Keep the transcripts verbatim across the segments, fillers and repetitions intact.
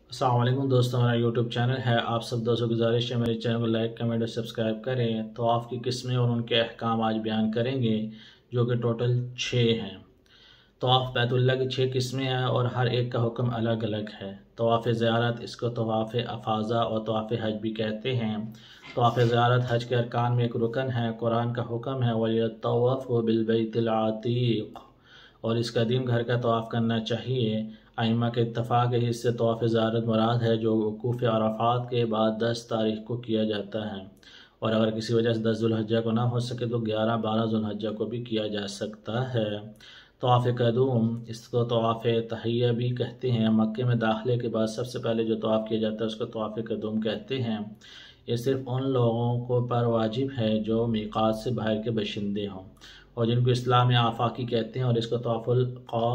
अस्सलाम वालेकुम दोस्तों, हमारा यूट्यूब चैनल है। आप सब दोस्तों गुजारिश है मेरे चैनल को लाइक कमेंट और सब्सक्राइब करें। तो आपकी किस्में और उनके अहकाम आज बयान करेंगे, जो कि टोटल छः हैं। तवाफ़ बैतुल्ला की छः किस्में हैं और हर एक का हुक्म अलग अलग है। तवाफ़ ज़ियारत, इसको तवाफ़ अफाज़ा और तवाफ़ हज भी कहते हैं। तवाफ़ ज़ियारत हज के अरकान में एक रुकन है। कुरान का हुक्म है वलियत्तवाफ़ु बिलबैतिल अतीक़, और इस कदीम घर का तवाफ़ करना चाहिए। आइमा के इत्तफ़ाक़ है, इससे तवाफ़ ज़ियारत मुराद है, जो वक़ूफ़ अरफ़ात के बाद दस तारीख को किया जाता है। और अगर किसी वजह से दस ज़ुल्हिज्जा को ना हो सके तो ग्यारह बारह ज़ुल्हिज्जा को भी किया जा सकता है। तवाफ़ कदूम, इसको तवाफ़ तहिया भी कहते हैं। मक्के में दाखिले के बाद सबसे पहले जो तवाफ़ किया जाता है उसको तवाफ़ कदूम कहते हैं। ये सिर्फ़ उन लोगों को पर वाजिब है जो मीक़ात से बाहर के बाशिंदे हों और जिनको इस्लाम में आफ़ाकी कहते हैं। और इसको तवाफ़ुल क़ा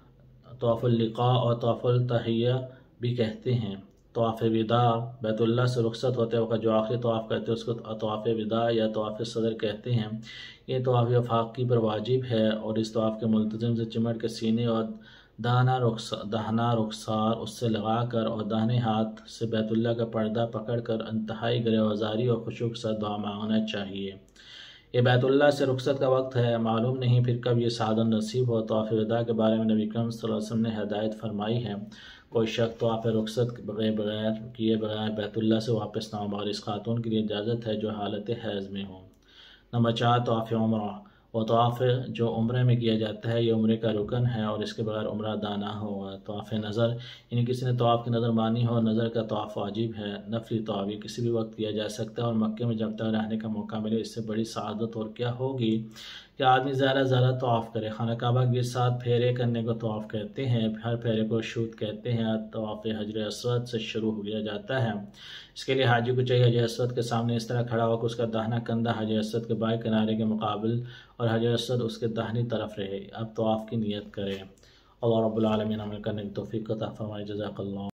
तवाफ़ुल लिक़ा और तवाफ़ुल तहिया भी कहते हैं। तवाफ़ विदा, बैतुल्लाह से रुखसत होते वक्त जो आखिरी तवाफ़ करते हैं उसको तवाफ़ विदा या तवाफ़ सदर कहते हैं। ये तवाफ़ वफ़ाक़ी पर वाजिब है और इस तवाफ़ के मुल्तज़िम से चिमट के सीने और दाना रुखसा दाहना रुखसार उससे लगाकर और दाहिने हाथ से बैतुल्लाह का पर्दा पकड़कर इंतहाई गिरफ़्तारी और खुशू के साथ दुआ मांगना चाहिए। ये बैतुल्लाह से रुखसत का वक्त है, मालूम नहीं फिर कब ये सादन नसीब हो। तवाफ़ विदा के बारे में नबी अकरम सल्लल्लाहु अलैहि वसल्लम ने हदायत फरमाई है, कोई शख्स तवाफ़ रुखसत बगैर बगैर किए बगैर बैतुल्लाह से वापस ना हो, मगर इस खातून के लिए इजाज़त है जो हालत हैज़ में हो। नंबर चार, तवाफ़ उम्रा, वो तवाफ़ जो उम्रे में किया जाता है। ये उम्रे का रुकन है और इसके बगैर उम्रा दाना होगा। तवाफ़ नज़र, यानी किसी ने तवाफ़ की नज़र मानी हो, नज़र का तवाफ़ वाजिब है। नफली तवाफ़ ये किसी भी वक्त किया जा सकता है और मक्के में जब तक रहने का मौका मिले, इससे बड़ी सआदत और क्या होगी कि आदमी ज़्यादा ज़्यादा तवाफ़ करे। खाना काबा के साथ फेरे करने को तवाफ़ कहते हैं। हर फेरे को शूत कहते हैं। तवाफ़ हजर अस्वद से शुरू हो गया जाता है। इसके लिए हाजी को चाहिए हजर अस्वद के सामने इस तरह खड़ा होकर उसका दाहिना कंधा हजर अस्वद के बाएं किनारे के मुकाबिल और हजर अस्वद उसके दाहिनी तरफ रहे। अब तवाफ़ की नियत करें। अल्लाह रब्बुल आलमीन अमल करने की तौफीक अता फरमाए। जज़ाकल्लाह।